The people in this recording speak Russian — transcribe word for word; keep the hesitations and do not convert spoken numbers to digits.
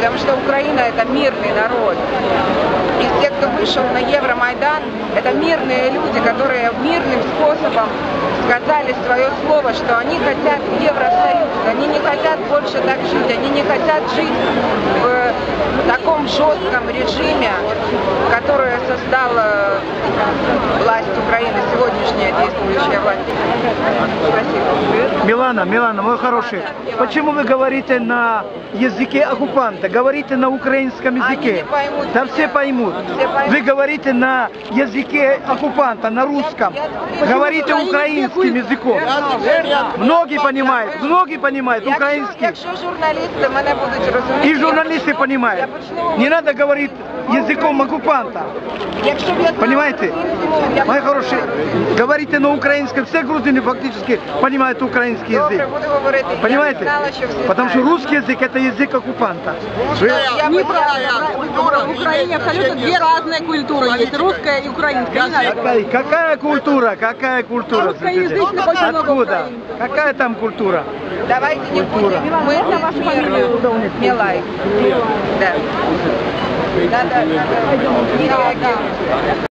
потому что Украина — это мирный народ. И те, кто вышел на Евромайдан, это мирные люди, которые мирным способом сказали свое слово, что они хотят Евросоюз, они не хотят больше так жить, они не хотят жить в таком жестком режиме, которое создала власть Украины, сегодняшняя действующая власть. Спасибо. Милана, Милана, мой хороший, почему вы говорите на языке оккупанта? Говорите на украинском языке. Они не поймут да меня. все поймут. Все поймут. Вы говорите на языке оккупанта, на русском. Я, я говорите украинским языком. Многие понимают, многие понимают украинский. Якщо журналісти мене будуть розуміти... И журналисты понимают. Не надо говорить языком оккупанта. Понимаете? Мои хорошие, говорите на украинском. Все грузины фактически понимают украинский язык. Понимаете? Потому что русский язык — это язык оккупанта. В Украине абсолютно две разные культуры есть. Русская и украинская. Какая, какая культура? Какая культура? Русскоязычных очень много в Откуда? Украине. Какая там культура? Давайте не будем. Мы это вашу фамилию. Милай. Да. Надо, надо не реагировать.